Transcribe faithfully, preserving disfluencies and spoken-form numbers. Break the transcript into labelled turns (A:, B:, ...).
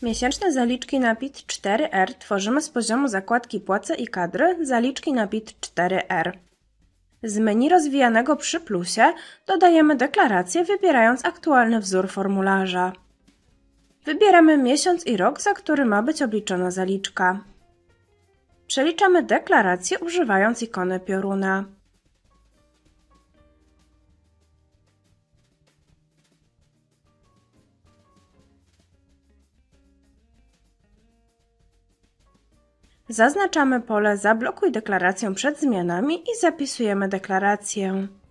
A: Miesięczne zaliczki na P I T cztery R tworzymy z poziomu zakładki Płace i kadry zaliczki na P I T cztery R. Z menu rozwijanego przy plusie dodajemy deklarację, wybierając aktualny wzór formularza. Wybieramy miesiąc i rok, za który ma być obliczona zaliczka. Przeliczamy deklarację używając ikony pioruna. Zaznaczamy pole Zablokuj deklarację przed zmianami i zapisujemy deklarację.